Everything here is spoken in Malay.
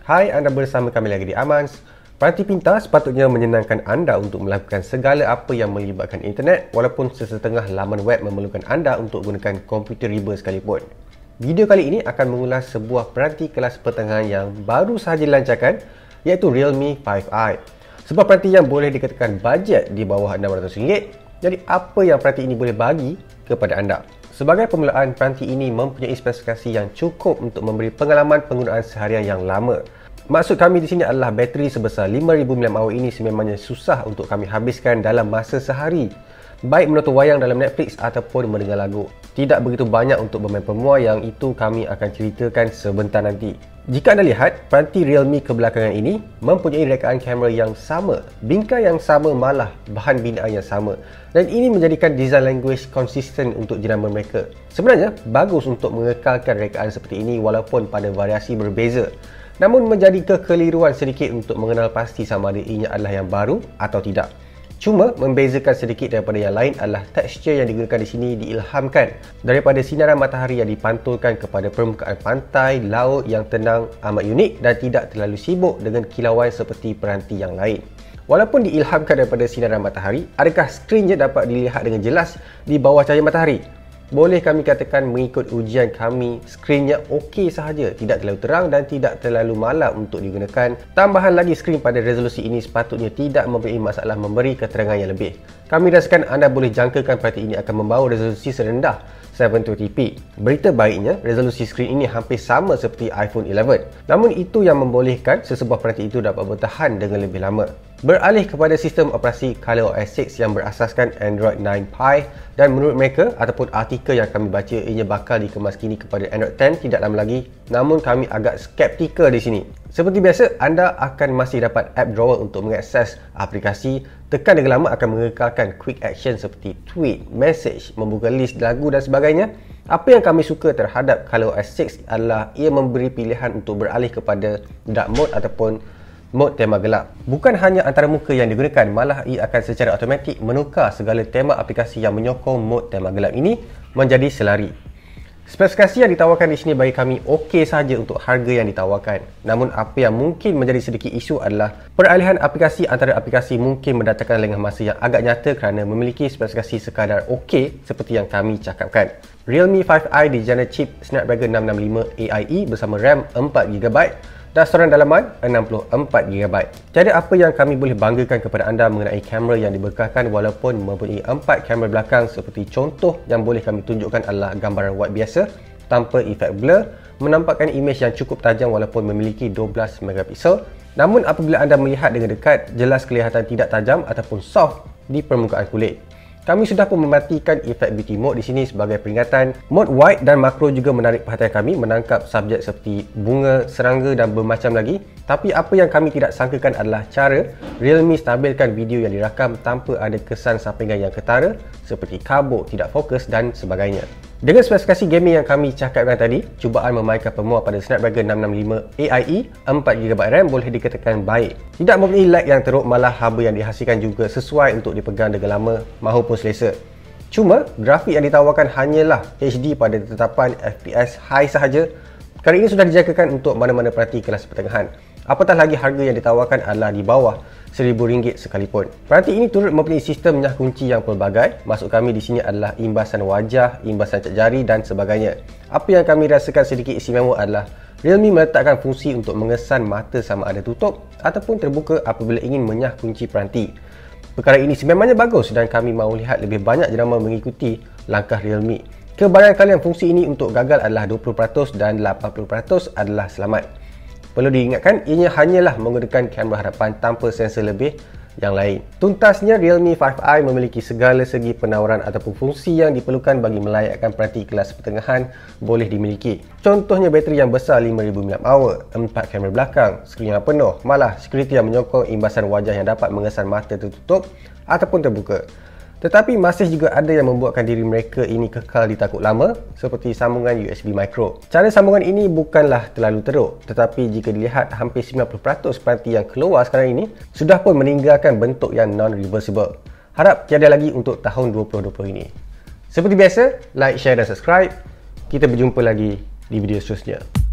Hai, anda bersama kami lagi di Amans. Peranti pintar sepatutnya menyenangkan anda untuk melakukan segala apa yang melibatkan internet, walaupun sesetengah laman web memerlukan anda untuk gunakan komputer riba sekalipun. Video kali ini akan mengulas sebuah peranti kelas pertengahan yang baru sahaja dilancarkan, iaitu Realme 5i. Sebuah peranti yang boleh dikatakan bajet di bawah RM600. Jadi apa yang peranti ini boleh bagi kepada anda? Sebagai permulaan, peranti ini mempunyai spesifikasi yang cukup untuk memberi pengalaman penggunaan seharian yang lama. Maksud kami di sini adalah bateri sebesar 5000 mAh ini sememangnya susah untuk kami habiskan dalam masa sehari, baik menonton wayang dalam Netflix ataupun mendengar lagu. Tidak begitu banyak untuk bermain pemua, yang itu kami akan ceritakan sebentar nanti. Jika anda lihat, peranti Realme kebelakangan ini mempunyai rekaan kamera yang sama, bingkai yang sama, malah bahan binaan yang sama, dan ini menjadikan design language konsisten untuk jenama mereka. Sebenarnya bagus untuk mengekalkan rekaan seperti ini walaupun pada variasi berbeza. Namun menjadi kekeliruan sedikit untuk mengenal pasti sama ada ianya adalah yang baru atau tidak. Cuma membezakan sedikit daripada yang lain adalah tekstur yang digunakan di sini diilhamkan daripada sinaran matahari yang dipantulkan kepada permukaan pantai, laut yang tenang, amat unik dan tidak terlalu sibuk dengan kilauan seperti peranti yang lain. Walaupun diilhamkan daripada sinaran matahari, adakah skrinnya dapat dilihat dengan jelas di bawah cahaya matahari? Boleh kami katakan mengikut ujian kami, skrinnya okey sahaja, tidak terlalu terang dan tidak terlalu malam untuk digunakan. Tambahan lagi, skrin pada resolusi ini sepatutnya tidak mempunyai masalah memberi keterangan yang lebih. Kami rasakan anda boleh jangkakan peranti ini akan membawa resolusi serendah 720p. Berita baiknya, resolusi skrin ini hampir sama seperti iPhone 11. Namun itu yang membolehkan sesebuah peranti itu dapat bertahan dengan lebih lama. Beralih kepada sistem operasi ColorOS 6 yang berasaskan Android 9 Pie, dan menurut mereka ataupun artikel yang kami baca, ianya bakal dikemas kini kepada Android 10 tidak lama lagi. Namun kami agak skeptikal di sini. Seperti biasa, anda akan masih dapat app drawer untuk mengakses aplikasi. Tekan dengan lama akan mengekalkan quick action seperti tweet, message, membuka list lagu dan sebagainya. Apa yang kami suka terhadap ColorOS 6 adalah ia memberi pilihan untuk beralih kepada dark mode ataupun mode tema gelap. Bukan hanya antara muka yang digunakan, malah ia akan secara automatik menukar segala tema aplikasi yang menyokong mode tema gelap ini menjadi selari. Spesifikasi yang ditawarkan di sini bagi kami okey sahaja untuk harga yang ditawarkan. Namun apa yang mungkin menjadi sedikit isu adalah peralihan aplikasi antara aplikasi mungkin mendatangkan lengah masa yang agak nyata kerana memiliki spesifikasi sekadar okey seperti yang kami cakapkan. Realme 5i dijana chip Snapdragon 665 AIE bersama RAM 4GB dan storan dalaman 64GB. Tiada apa yang kami boleh banggakan kepada anda mengenai kamera yang dibekalkan walaupun mempunyai 4 kamera belakang. Seperti contoh yang boleh kami tunjukkan adalah gambaran wide biasa tanpa efek blur, menampakkan imej yang cukup tajam walaupun memiliki 12MP. Namun apabila anda melihat dengan dekat, jelas kelihatan tidak tajam ataupun soft di permukaan kulit. Kami sudah pun mematikan efek beauty mode di sini sebagai peringatan. Mode wide dan makro juga menarik perhatian kami, menangkap subjek seperti bunga, serangga dan bermacam lagi. Tapi apa yang kami tidak sangkakan adalah cara Realme stabilkan video yang dirakam tanpa ada kesan sampingan yang ketara seperti kabut, tidak fokus dan sebagainya. Dengan spesifikasi gaming yang kami cakapkan tadi, cubaan memainkan pemua pada Snapdragon 665 AIE 4GB RAM boleh dikatakan baik. Tidak mempunyai lag yang teruk, malah haba yang dihasilkan juga sesuai untuk dipegang dengan lama mahupun selesa. Cuma, grafik yang ditawarkan hanyalah HD pada tetapan FPS high sahaja. Kali ini sudah dijangkakan untuk mana-mana peranti kelas pertengahan. Apatah lagi harga yang ditawarkan adalah di bawah RM1000 sekalipun. Peranti ini turut mempunyai sistem nyah kunci yang pelbagai. Maksud kami di sini adalah imbasan wajah, imbasan cap jari dan sebagainya. Apa yang kami rasakan sedikit istimewa adalah Realme meletakkan fungsi untuk mengesan mata sama ada tutup ataupun terbuka apabila ingin menyah kunci peranti. Perkara ini sememangnya bagus dan kami mahu lihat lebih banyak jenama mengikuti langkah Realme. Kebanyakan kalian fungsi ini untuk gagal adalah 20% dan 80% adalah selamat. Perlu diingatkan, ianya hanyalah menggunakan kamera hadapan tanpa sensor lebih yang lain. Tuntasnya, Realme 5i memiliki segala segi penawaran ataupun fungsi yang diperlukan bagi melayakkan peranti kelas pertengahan boleh dimiliki. Contohnya bateri yang besar 5000 mAh, 4 kamera belakang, skrin yang penuh, malah security yang menyokong imbasan wajah yang dapat mengesan mata tertutup ataupun terbuka. Tetapi masih juga ada yang membuatkan diri mereka ini kekal di takut lama, seperti sambungan USB micro. Cara sambungan ini bukanlah terlalu teruk, tetapi jika dilihat hampir 90% peranti yang keluar sekarang ini sudah pun meninggalkan bentuk yang non-reversible. Harap tiada lagi untuk tahun 2020 ini. Seperti biasa, like, share dan subscribe. Kita berjumpa lagi di video seterusnya.